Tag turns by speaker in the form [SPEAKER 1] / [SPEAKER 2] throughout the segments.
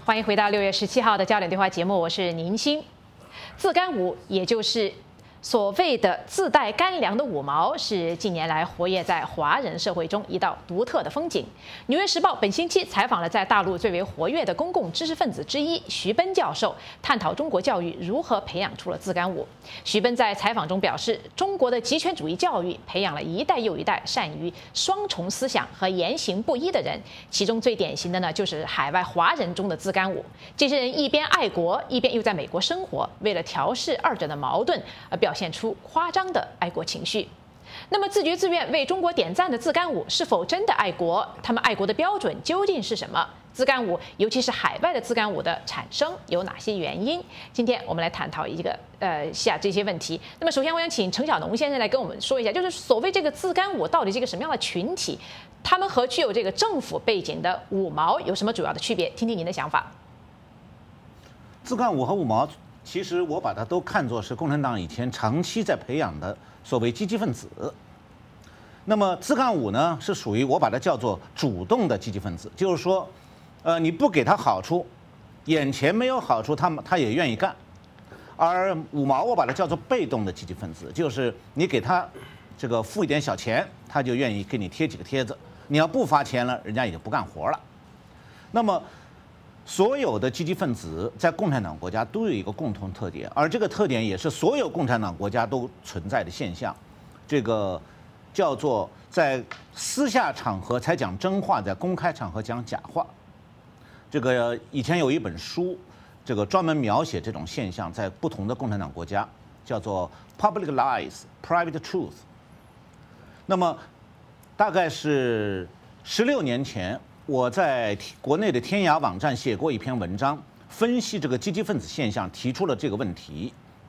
[SPEAKER 1] 欢迎回到6月17号的焦点对话节目，我是宁鑫。自干五，也就是所谓的自带干粮的五毛，是近年来活跃在华人社会中一道独特的风景。《纽约时报》本星期采访了在大陆最为活跃的公共知识分子之一徐奔教授，探讨中国教育如何培养出了自干五。徐奔在采访中表示，中国的极权主义教育培养了一代又一代善于双重思想和言行不一的人，其中最典型的呢，就是海外华人中的自干五。这些人一边爱国，一边又在美国生活，为了调试二者的矛盾而表现出夸张的爱国情绪。那么自觉自愿为中国点赞的自干五是否真的爱国？他们爱国的标准究竟是什么？自干五，尤其是海外的自干五的产生有哪些原因？今天我们来探讨下这些问题。那么首先我想请程小农先生来跟我们说一下，就是所谓这个自干五到底是一个什么样的群体？他们和具有这个政府背景的五毛有什么主要的区别？听听您的想法。
[SPEAKER 2] 自干五和五毛，其实我把它都看作是共产党以前长期在培养的所谓积极分子。那么自干五呢，是属于我把它叫做主动的积极分子，就是说，你不给他好处，眼前没有好处，他也愿意干。而五毛我把它叫做被动的积极分子，就是你给他这个付一点小钱，他就愿意给你贴几个帖子；你要不发钱了，人家也就不干活了。那么所有的积极分子在共产党国家都有一个共同特点，而这个特点也是所有共产党国家都存在的现象，这个叫做在私下场合才讲真话，在公开场合讲假话。这个以前有一本书，这个专门描写这种现象，在不同的共产党国家叫做 Public Lies, Private Truth。那么大概是16年前，我在国内的天涯网站写过一篇文章，分析这个积极分子现象，提出了这个问题。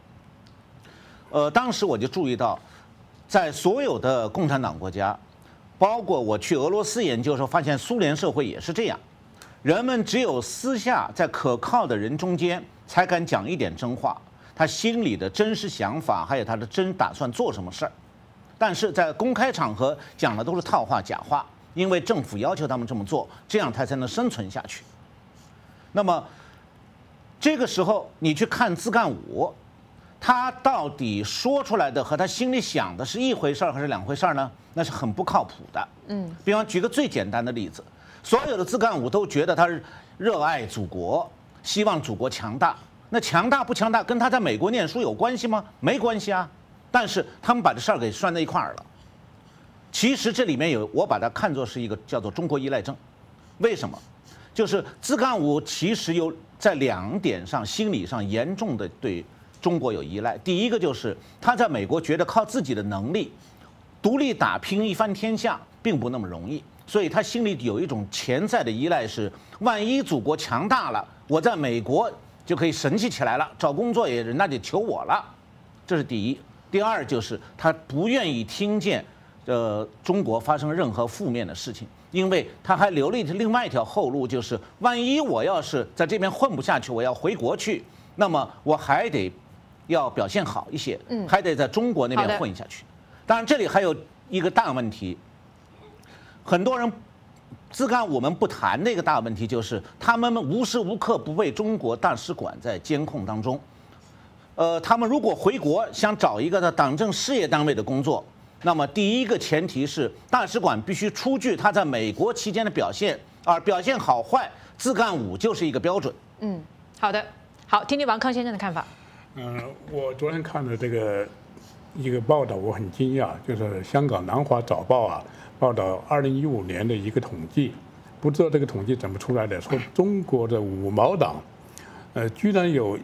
[SPEAKER 2] 当时我就注意到，在所有的共产党国家，包括我去俄罗斯研究的时候，发现苏联社会也是这样，人们只有私下在可靠的人中间才敢讲一点真话，他心里的真实想法，还有他的真打算做什么事儿。但是在公开场合讲的都是套话、假话。因为政府要求他们这么做，这样他才能生存下去。那么，这个时候你去看自干五，他到底说出来的和他心里想的是一回事儿还是两回事儿呢？那是很不靠谱的。比方举个最简单的例子，所有的自干五都觉得他热爱祖国，希望祖国强大。那强大不强大跟他在美国念书有关系吗？没关系啊。但是他们把这事儿给拴在一块儿了。其实这里面有，我把它看作是一个叫做中国依赖症。为什么？就是自干五其实有在2点上心理上严重的对中国有依赖。第一个就是他在美国觉得靠自己的能力独立打拼一番天下并不那么容易，所以他心里有一种潜在的依赖，是万一祖国强大了，我在美国就可以神气起来了，找工作也人家得求我了。这是第一。第二就是他不愿意听见中国发生任何负面的事情，因为他还留了另外一条后路，就是万一我要是在这边混不下去，我要回国去，那么我还得要表现好一些，还得在中国那边混下去。当然，这里还有一个大问题，很多人自干我们不谈那个大问题，就是他们无时无刻不被中国大使馆在监控当中。他们如果回国想找一个党政事业单位的工作，那么第一个前提是大使馆必须出具他在美国期间的表现，而表现好坏，自干五就是一个标准。
[SPEAKER 1] 好的，好，听听王康先生的看法。
[SPEAKER 3] 我昨天看了这个一个报道，我很惊讶，就是香港南华早报啊报道2015年的一个统计，不知道这个统计怎么出来的，说中国的五毛党。居然有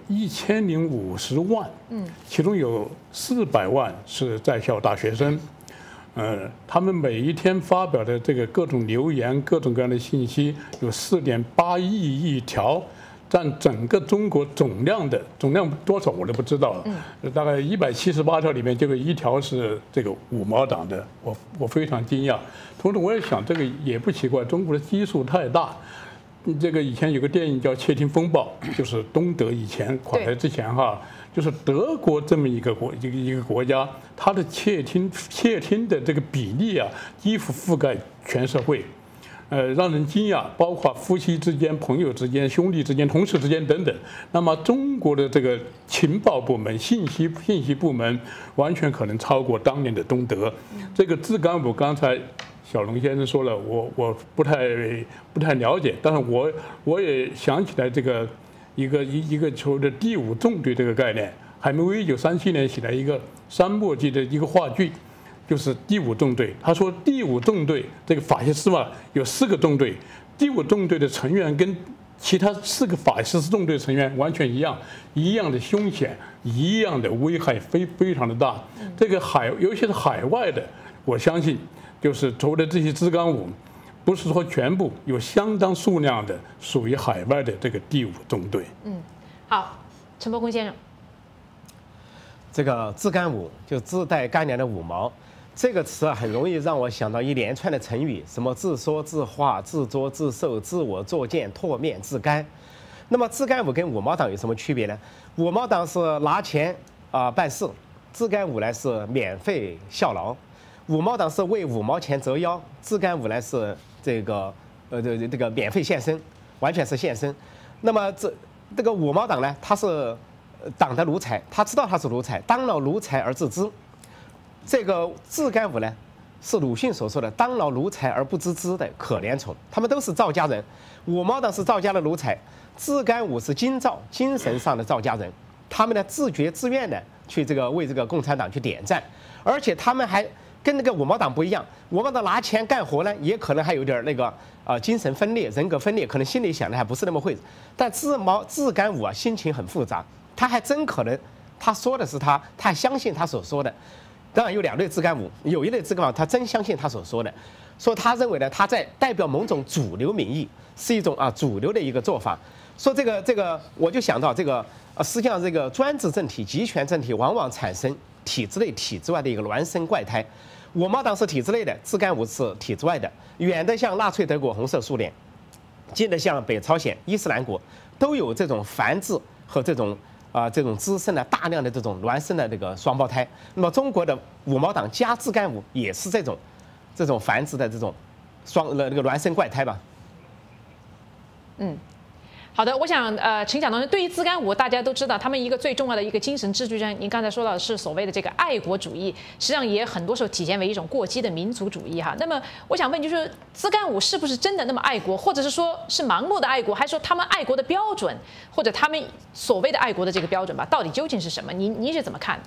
[SPEAKER 3] 1050万，其中有400万是在校大学生，他们每一天发表的这个各种留言、各种各样的信息有4.8亿条，占整个中国总量多少我都不知道了，大概178条里面就有1条是这个五毛党的，我非常惊讶。同时我也想，这个也不奇怪，中国的基数太大。这个以前有个电影叫《窃听风暴》，就是东德以前垮台之前哈，就是德国这么一个国家，它的窃听的这个比例啊，几乎覆盖全社会。 让人惊讶，包括夫妻之间、朋友之间、兄弟之间、同事之间等等。那么中国的这个情报部门、信息部门完全可能超过当年的东德。这个自干五，刚才小龙先生说了，我不太了解，但是我也想起来这个一个所谓的第五纵队这个概念。海明威1937年写了一个三幕剧的一个话剧，就是第五纵队。他说第五纵队这个法西斯嘛有4个纵队，第五纵队的成员跟其他4个法西斯纵队成员完全一样的凶险，一样的危害非常的大。这个尤其是海外的，我相信就是所谓的这些自干五，不是说全部，有相当数量的属于海外的这个第五纵队。
[SPEAKER 1] 好，陈伯公先生。
[SPEAKER 4] 这个自干五就自带干粮的五毛，这个词很容易让我想到一连串的成语，什么自说自话、自作自受、自我作践、唾面自干。那么自干五跟五毛党有什么区别呢？五毛党是拿钱办事，自干五呢是免费效劳。五毛党是为5毛钱折腰，自干五呢是这个免费献身，完全是献身。那么这个5毛党呢，他是党的奴才，他知道他是奴才，当了奴才而自知。这个自干五呢，是鲁迅所说的当了奴才而不自知的可怜虫。他们都是赵家人，5毛党是赵家的奴才，自干五是京赵精神上的赵家人。他们呢自觉自愿的去为这个共产党去点赞，而且他们还跟那个5毛党不一样，5毛党拿钱干活呢，也可能还有点精神分裂、人格分裂，可能心里想的还不是那么会。但自干五心情很复杂。他还真可能，他说的是他还相信他所说的。当然有2类自干五，有一类自干五他真相信他所说的，说他认为呢他在代表某种主流民意，是一种主流的一个做法。说这个，我就想到这个实际上这个专制政体、集权政体往往产生体制内、体制外的一个孪生怪胎。5毛党是体制内的，自干五是体制外的，远的像纳粹德国、红色苏联，近的像北朝鲜、伊斯兰国，都有这种繁殖和这种滋生了大量的这种孪生的这个双胞胎。那么中国的5毛党加自干五也是这种繁殖的这种孪生怪胎吧。
[SPEAKER 1] 好的，我想陈讲同学，对于自干五，大家都知道，他们一个最重要的一个精神支柱，就像您刚才说到的是所谓的这个爱国主义，实际上也很多时候体现为一种过激的民族主义哈。那么我想问，就是自干五是不是真的那么爱国，或者是说是盲目的爱国，还是说他们爱国的标准，或者他们所谓的爱国的这个标准吧，到底究竟是什么？您是怎么看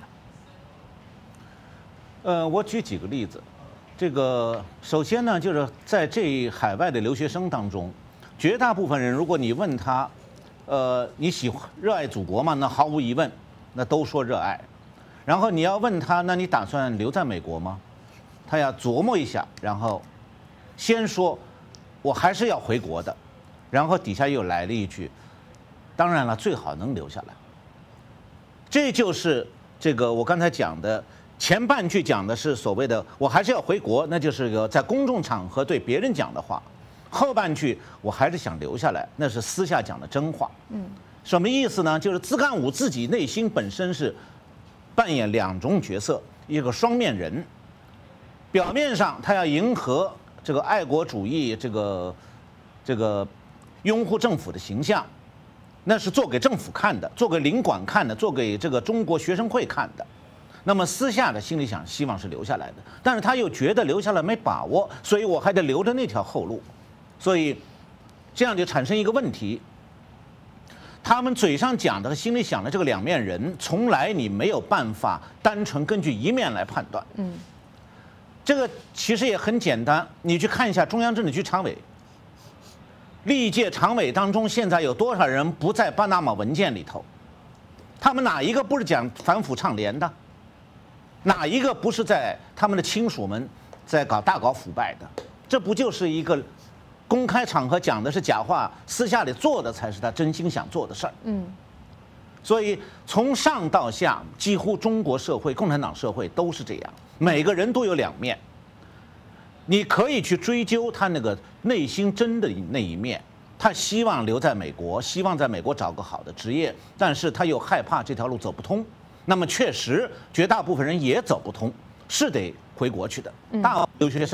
[SPEAKER 1] 的？
[SPEAKER 2] 我举几个例子。这个首先呢，就是在这海外的留学生当中，绝大部分人，如果你问他，你热爱祖国吗？那毫无疑问，那都说热爱。然后你要问他，那你打算留在美国吗？他要琢磨一下，然后先说，我还是要回国的。然后底下又来了一句，当然了，最好能留下来。这就是这个我刚才讲的。前半句讲的是所谓的我还是要回国，那就是个在公众场合对别人讲的话。后半句我还是想留下来，那是私下讲的真话。什么意思呢？就是自干五自己内心本身是扮演2种角色，一个双面人。表面上他要迎合这个爱国主义、这个拥护政府的形象，那是做给政府看的，做给领馆看的，做给这个中国学生会看的。那么私下的心里想，希望是留下来的，但是他又觉得留下来没把握，所以我还得留着那条后路，所以这样就产生一个问题：他们嘴上讲的和心里想的这个2面人，从来你没有办法单纯根据一面来判断。这个其实也很简单，你去看一下中央政治局常委，历届常委当中，现在有多少人不在巴拿马文件里头？他们哪一个不是讲反腐倡廉的？哪一个不是在他们的亲属们在大搞腐败的？这不就是一个公开场合讲的是假话，私下里做的才是他真心想做的事儿。所以从上到下，几乎中国社会、共产党社会都是这样，每个人都有2面。你可以去追究他那个内心真的那一面，他希望留在美国，希望在美国找个好的职业，但是他又害怕这条路走不通。那么确实，绝大部分人也走不通，是得回国去的。大留学生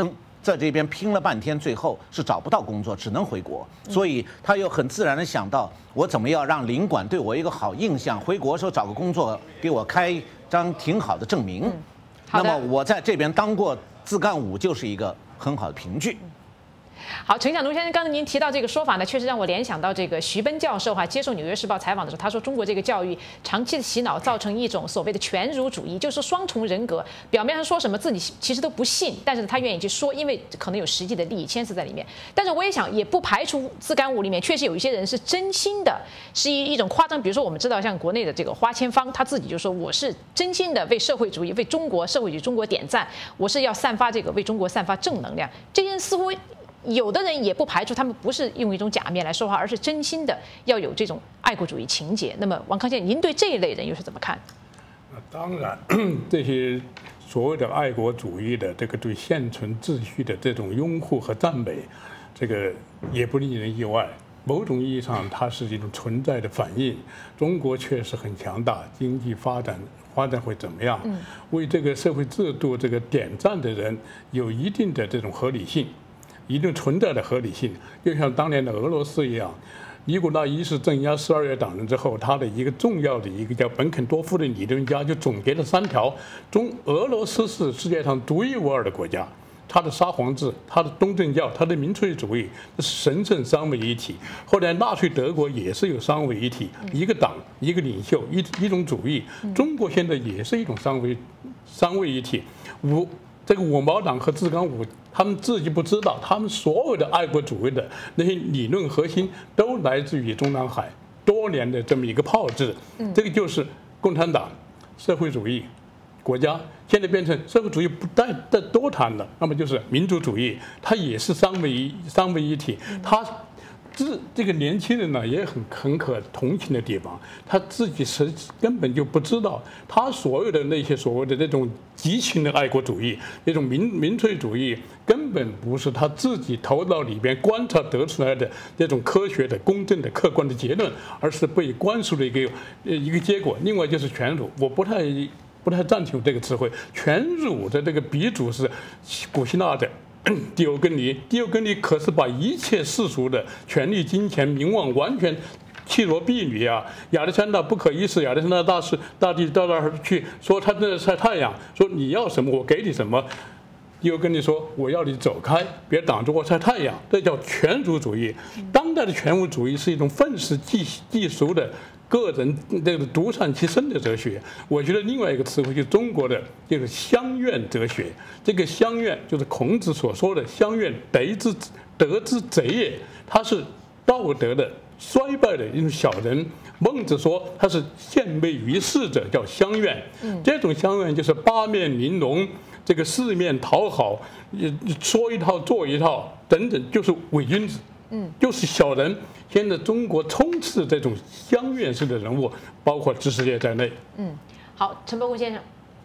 [SPEAKER 2] 在这边拼了半天，最后是找不到工作，只能回国。所以他又很自然的想到，我怎么样让领馆对我一个好印象，回国的时候找个工作，给我开张挺好的证明。那么我在这边当过自干五，就是一个很好的凭据。
[SPEAKER 1] 好，陈晓东先生，刚才您提到这个说法呢，确实让我联想到这个徐奔教授接受《纽约时报》采访的时候，他说中国这个教育长期的洗脑，造成一种所谓的全儒主义，就是双重人格。表面上说什么自己其实都不信，但是他愿意去说，因为可能有实际的利益牵涉在里面。但是我也想，也不排除自干五里面确实有一些人是真心的，是一种夸张。比如说我们知道，像国内的这个花千芳，他自己就说我是真心的为社会主义、为中国社会主义、中国点赞，我是要散发这个为中国散发正能量。这些人似乎。有的人也不排除他们不是用一种假面来说话，而是真心的要有这种爱国主义情节。那么，王康先生，您对这一类人又是怎么看？
[SPEAKER 3] 当然，这些所谓的爱国主义的这个对现存秩序的这种拥护和赞美，这个也不令人意外。某种意义上，它是一种存在的反应。中国确实很强大，经济发展会怎么样？为这个社会制度这个点赞的人有一定的这种合理性。一定存在的合理性，就像当年的俄罗斯一样，尼古拉一世镇压12月党人之后，他的一个重要的一个叫本肯多夫的理论家就总结了3条：俄罗斯是世界上独一无二的国家，它的沙皇制、它的东正教、它的民粹主义是神圣三位一体。后来纳粹德国也是有三位一体，一个党、一个领袖、一种主义。中国现在也是一种三位一体。这个五毛党和自干五，他们自己不知道，他们所有的爱国主义的那些理论核心都来自于中南海多年的这么一个炮制。这个就是共产党、社会主义国家，现在变成社会主义不再多谈了，那么就是民主主义，它也是三位一体。它这个年轻人呢，也很可同情的地方，他自己根本就不知道，他所有的那些所谓的这种激情的爱国主义，那种民粹主义，根本不是他自己头脑里边观察得出来的那种科学的、公正的、客观的结论，而是被灌输的一个结果。另外就是全儒，我不太赞同这个词汇。全儒的这个鼻祖是古希腊的狄欧根尼可是把一切世俗的权力、金钱、名望完全弃罗婢女啊！亚历山大不可一世，亚历山大大帝到那儿去说他在晒太阳，说你要什么我给你什么。狄欧根尼说我要你走开，别挡着我晒太阳，这叫全儒主义。当代的全儒主义是一种愤世嫉俗的个人这个独善其身的哲学。我觉得另外一个词汇就是中国的这个乡愿哲学。这个乡愿就是孔子所说的乡愿，德之贼也。他是道德的衰败的一种小人。孟子说他是献媚于世者，叫乡愿。这种乡愿就是八面玲珑，这个四面讨好，说一套做一套等等，就是伪君子。就是小人。现在中国充斥这种乡愿式的人物，包括知识界在内。
[SPEAKER 1] 好，陈伯公先生。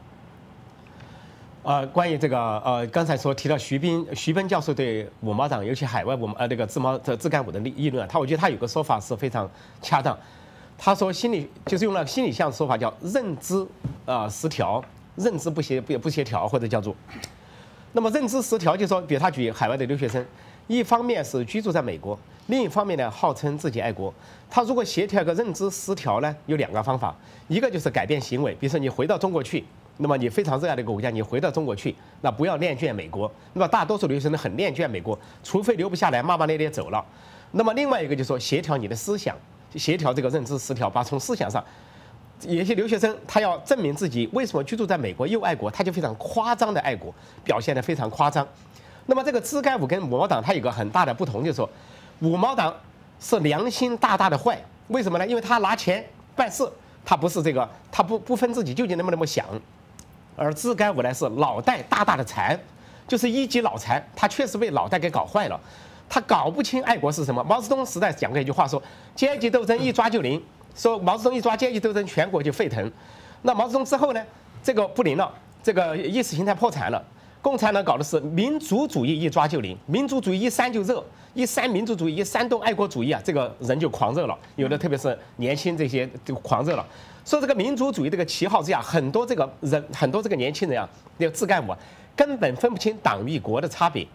[SPEAKER 4] 关于这个刚才提到徐奔教授对五毛党，尤其海外这个自干五的议论，我觉得他有个说法是非常恰当。他说就是用了心理学说法叫认知失调，认知不协调，或者叫做。那么认知失调，就说比如他举海外的留学生。一方面是居住在美国，另一方面呢，号称自己爱国。他如果协调一个认知失调呢，有2个方法，一个就是改变行为，比如说你回到中国去，那么你非常热爱的一个国家，你回到中国去，那不要恋眷美国。那么大多数留学生很恋眷美国，除非留不下来，骂骂咧咧走了。那么另外一个就是说协调你的思想，协调这个认知失调，把从思想上。有些留学生他要证明自己为什么居住在美国又爱国，他就非常夸张的爱国，表现得非常夸张。那么这个自干五跟五毛党它有个很大的不同，就是说，五毛党是良心大大的坏，为什么呢？因为他拿钱办事，他不是这个，他不分自己究竟那么想，而自干五呢是脑袋大大的残，就是一级脑残，他确实被脑袋给搞坏了，他搞不清爱国是什么。毛泽东时代讲过一句话说，阶级斗争一抓就灵，说毛泽东一抓阶级斗争，全国就沸腾。那毛泽东之后呢，这个不灵了，这个意识形态破产了。共产党搞的是民族主义一抓就灵，民族主义一煽就热，一煽民族主义，一煽动爱国主义啊，这个人就狂热了，有的特别是年轻这些就狂热了。说这个民族主义这个旗号之下，很多这个年轻人啊，那个自干五根本分不清党与国的差别。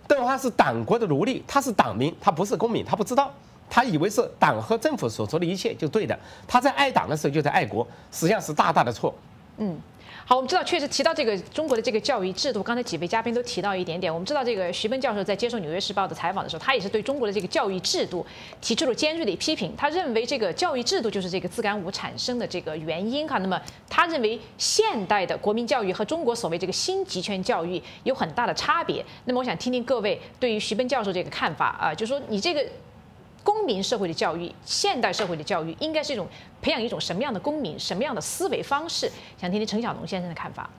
[SPEAKER 4] 邓华是党国的奴隶，他是党民，他不是公民，他不知道，他以为是党和政府所做的一切就对的，他在爱党的时候就在爱国，实际上是大大的错。
[SPEAKER 1] 好，我们知道，确实提到这个中国的这个教育制度，刚才几位嘉宾都提到一点点。我们知道，这个徐奔教授在接受《纽约时报》的采访的时候，他也是对中国的这个教育制度提出了尖锐的批评。他认为这个教育制度就是这个自干五产生的这个原因哈。那么他认为现代的国民教育和中国所谓这个新集权教育有很大的差别。那么我想听听各位对于徐奔教授这个看法啊，就是说你这个公民社会的教育，现代社会的教育，应该是培养一种什么样的公民，什么样的思维方式？想听听陈晓农先生的看法。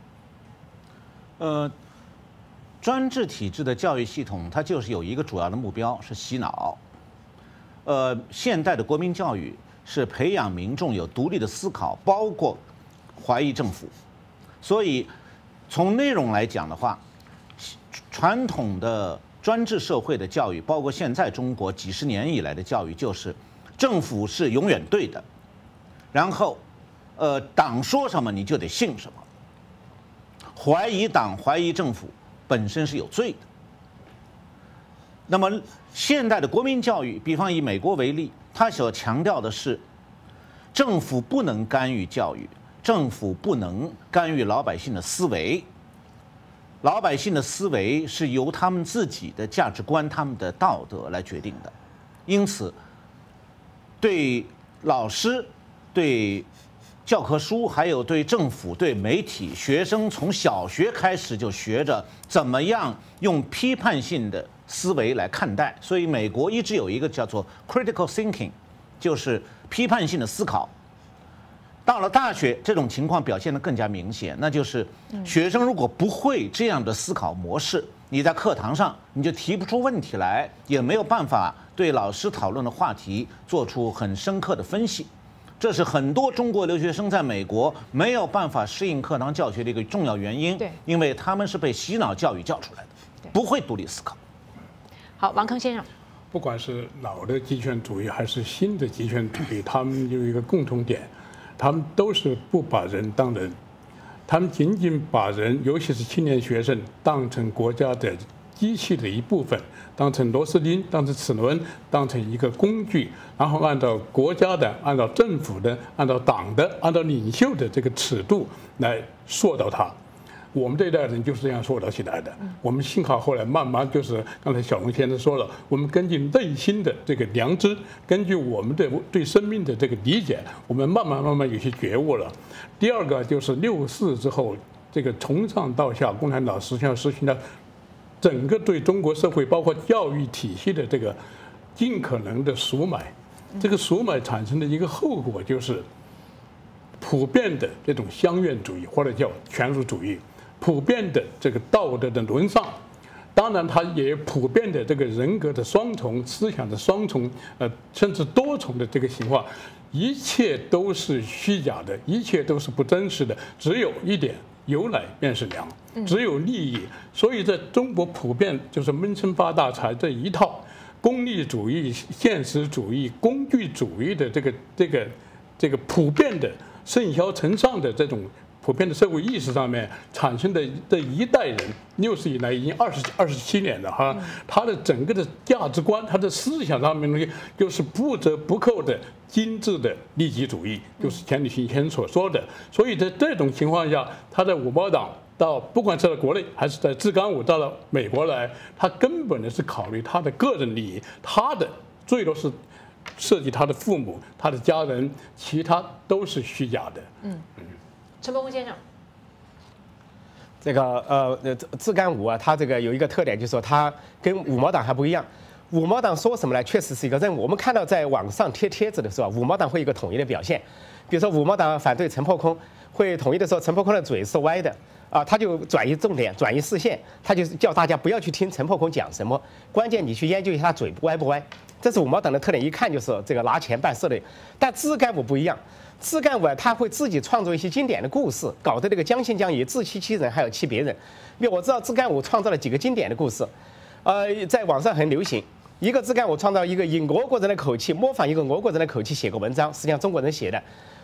[SPEAKER 2] 专制体制的教育系统，它就是有一个主要的目标是洗脑。现代的国民教育是培养民众有独立的思考，包括怀疑政府。所以从内容来讲的话，传统的专制社会的教育，包括现在中国几十年以来的教育，就是政府是永远对的，然后，党说什么你就得信什么。怀疑党、怀疑政府本身是有罪的。那么，现代的国民教育，比方以美国为例，它所强调的是，政府不能干预教育，政府不能干预老百姓的思维。老百姓的思维是由他们自己的价值观、他们的道德来决定的，因此，对老师、对教科书，还有对政府、对媒体，学生从小学开始就学着怎么样用批判性的思维来看待。所以，美国一直有一个叫做 critical thinking， 就是批判性的思考。到了大学，这种情况表现得更加明显，那就是学生如果不会这样的思考模式，你在课堂上你就提不出问题来，也没有办法对老师讨论的话题做出很深刻的分析。这是很多中国留学生在美国没有办法适应课堂教学的一个重要原因，因为他们是被洗脑教育教出来的，不会独立思考。
[SPEAKER 1] 好，王铿先生，
[SPEAKER 3] 不管是老的极权主义还是新的极权主义，他们有一个共同点。他们都是不把人当人，他们仅仅把人，尤其是青年学生，当成国家的机器的一部分，当成螺丝钉，当成齿轮，当成一个工具，然后按照国家的、按照政府的、按照党的、按照领袖的这个尺度来塑造它。我们这一代人就是这样塑造起来的。我们幸好后来慢慢就是刚才小龙先生说了，我们根据内心的这个良知，根据我们的对生命的这个理解，我们慢慢有些觉悟了。第二个就是64之后，这个从上到下，共产党实际上实行了整个对中国社会包括教育体系的这个尽可能的赎买。这个赎买产生的一个后果就是普遍的这种乡愿主义或者叫权辱主义。普遍的这个道德的沦丧，当然它也普遍的这个人格的双重、思想的双重，甚至多重的这个情况，一切都是虚假的，一切都是不真实的，只有一点，有奶便是娘，只有利益。所以在中国普遍就是闷声发大财这一套功利主义、现实主义、工具主义的这个普遍的甚嚣尘上的这种。普遍的社会意识上面产生的这一代人，60以来已经27年了哈，他的整个的价值观，他的思想上面东西就是不折不扣的精致的利己主义，就是钱理群先生所说的。所以在这种情况下，他在五毛党到不管是在国内还是在自干五到了美国来，他根本的是考虑他的个人利益，他的最多是涉及他的父母、他的家人，其他都是虚假的。
[SPEAKER 1] 陈伯公先生，
[SPEAKER 4] 这个自干五啊，它这个有一个特点，就是说它跟五毛党还不一样。五毛党说什么呢？确实是一个任务。我们看到在网上贴帖子的时候，五毛党会有一个统一的表现。比如说五毛党反对陈破空，会统一的说陈破空的嘴是歪的啊，他就转移重点、转移视线，他就叫大家不要去听陈破空讲什么，关键你去研究一下他嘴歪不歪。这是五毛党的特点，一看就是这个拿钱办事的。但自干五不一样。自干五他会自己创作一些经典的故事，搞得这个将信将疑，自欺欺人，还有欺别人。因为我知道自干五创造了几个经典的故事，在网上很流行。一个自干五创造一个以俄国人的口气模仿一个俄国人的口气写个文章，实际上中国人写的，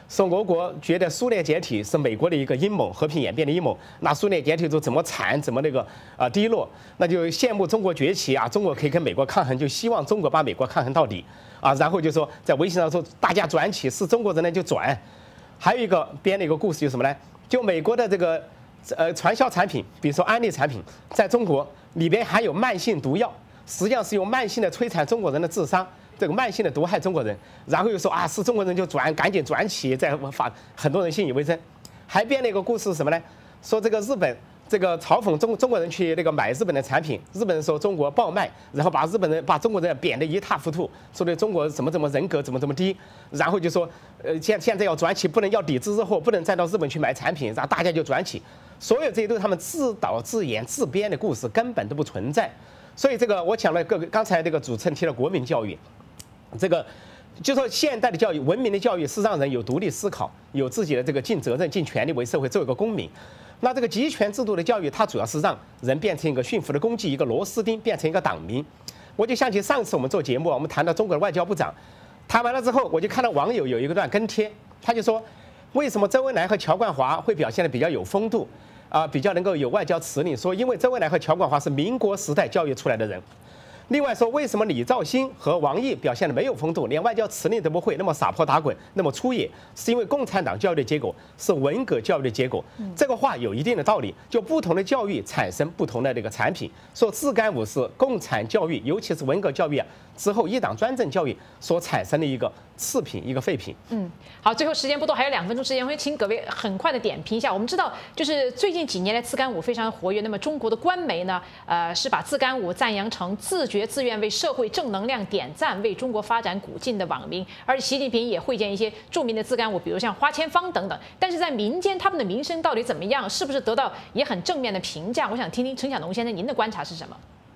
[SPEAKER 4] 说俄国觉得苏联解体是美国的一个阴谋，和平演变的阴谋。那苏联解体之后怎么惨，怎么低落，那就羡慕中国崛起啊，中国可以跟美国抗衡，就希望中国把美国抗衡到底啊。然后就说在微信上说大家转起，是中国人呢就转。还有一个编了一个故事，就是什么呢？就美国的这个传销产品，比如说安利产品，在中国里边含有慢性毒药，实际上是用慢性的摧残中国人的智商。这个慢性的毒害中国人，然后又说啊是中国人就赶紧转起，再发很多人信以为真，还编了一个故事什么呢？说这个日本这个嘲讽中国人去那个买日本的产品，日本人说中国爆卖，然后把中国人贬得一塌糊涂，说的中国怎么人格怎么低，然后就说现在要转起，不能要抵制日货，不能再到日本去买产品，然后大家就转起，所有这些都是他们自导自演自编的故事，根本都不存在。所以这个我讲了刚才这个主持人提了国民教育。这个就说现代的教育，文明的教育是让人有独立思考，有自己的这个尽责任、尽权利为社会做一个公民。那这个集权制度的教育，它主要是让人变成一个驯服的工具，一个螺丝钉，变成一个党民。我就想起上次我们做节目，我们谈到中国的外交部长，谈完了之后，我就看到网友有一个段跟帖，他就说，为什么周恩来和乔冠华会表现得比较有风度啊，比较能够有外交辞令？说因为周恩来和乔冠华是民国时代教育出来的人。另外说，为什么李肇星和王毅表现得没有风度，连外交辞令都不会，那么撒泼打滚，那么粗野？是因为共产党教育的结果是文革教育的结果。这个话有一定的道理。就不同的教育产生不同的这个产品。说自干五是共产教育，尤其是文革教育之后一党专政教育所产生的一个次品，一个废品。
[SPEAKER 1] 好，最后时间不多，还有2分钟时间，我会请各位很快的点评一下。我们知道，就是最近几年来自干五非常活跃，那么中国的官媒呢，是把自干五赞扬成自觉自愿为社会正能量点赞、为中国发展鼓劲的网民，而习近平也会见一些著名的自干五，比如像花千芳等等。但是在民间，他们的名声到底怎么样？是不是得到也很正面的评价？我想听听陈晓农先生您的观察是什么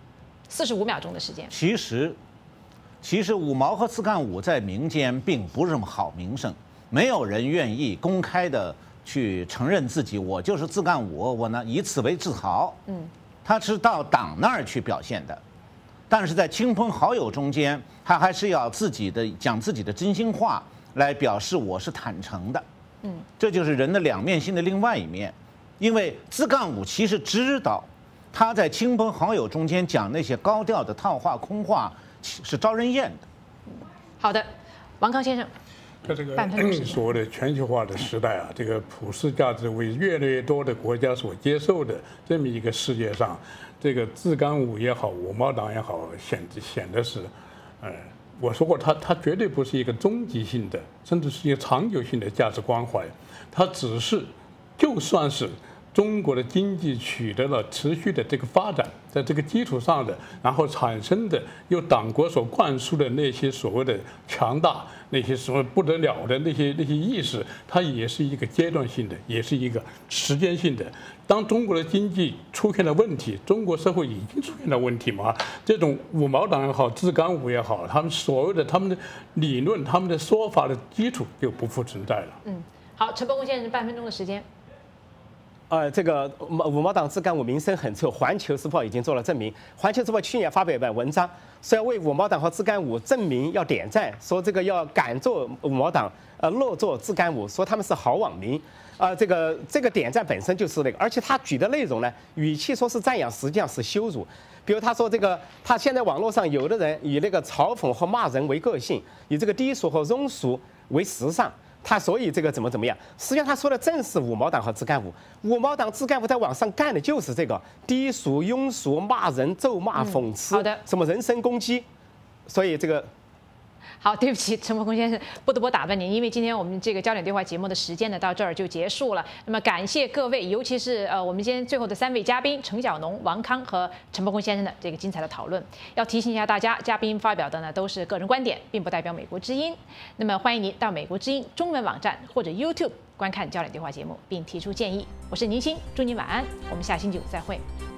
[SPEAKER 1] ？45秒钟的时间。
[SPEAKER 2] 其实五毛和自干五在民间并不是什么好名声，没有人愿意公开的去承认自己我就是自干五，我呢以此为自豪。他是到党那儿去表现的，但是在亲朋好友中间，他还是要讲自己的真心话来表示我是坦诚的。这就是人的两面性的另外一面。因为自干五其实知道他在亲朋好友中间讲那些高调的套话空话是招人厌的。
[SPEAKER 1] 好的，王康先生。
[SPEAKER 3] 在这个所谓的全球化的时代啊，这个普世价值为越来越多的国家所接受的这么一个世界上，这个自干五也好，五毛党也好，显得是，我说过它绝对不是一个终极性的，甚至是一个长久性的价值关怀，它只是就算是中国的经济取得了持续的这个发展，在这个基础上的，然后产生的由党国所灌输的那些所谓的强大、那些什么不得了的那些意识，它也是一个阶段性的，也是一个时间性的。当中国的经济出现了问题，中国社会已经出现了问题嘛，这种五毛党也好，自干五也好，他们所谓的他们的理论、他们的说法的基础就不复存在了。
[SPEAKER 1] 好，陈伯公先生半分钟的时间。
[SPEAKER 4] 这个五毛党自干五名声很臭，《环球时报》已经做了证明。《环球时报》去年发表一篇文章，说要为五毛党和自干五证明，要点赞，说这个要敢做五毛党，弱做自干五，说他们是好网民。这个点赞本身就是那个，而且他举的内容呢，语气说是赞扬，实际上是羞辱。比如他说他现在网络上有的人以那个嘲讽和骂人为个性，以这个低俗和庸俗为时尚。他所以这个怎么样？实际上他说的正是五毛党和自干五。五毛党、自干五在网上干的就是这个低俗、庸俗、骂人、咒骂、讽刺，
[SPEAKER 1] 好的，
[SPEAKER 4] 什么人身攻击。所以这个。
[SPEAKER 1] 好，对不起，陈伯公先生，不得不打断您，因为今天我们这个焦点对话节目的时间呢到这儿就结束了。那么感谢各位，尤其是我们今天最后的3位嘉宾陈晓农、王康和陈伯公先生的这个精彩的讨论。要提醒一下大家，嘉宾发表的呢都是个人观点，并不代表美国之音。那么欢迎您到美国之音中文网站或者 YouTube 观看焦点对话节目，并提出建议。我是宁鑫，祝您晚安，我们下星期5再会。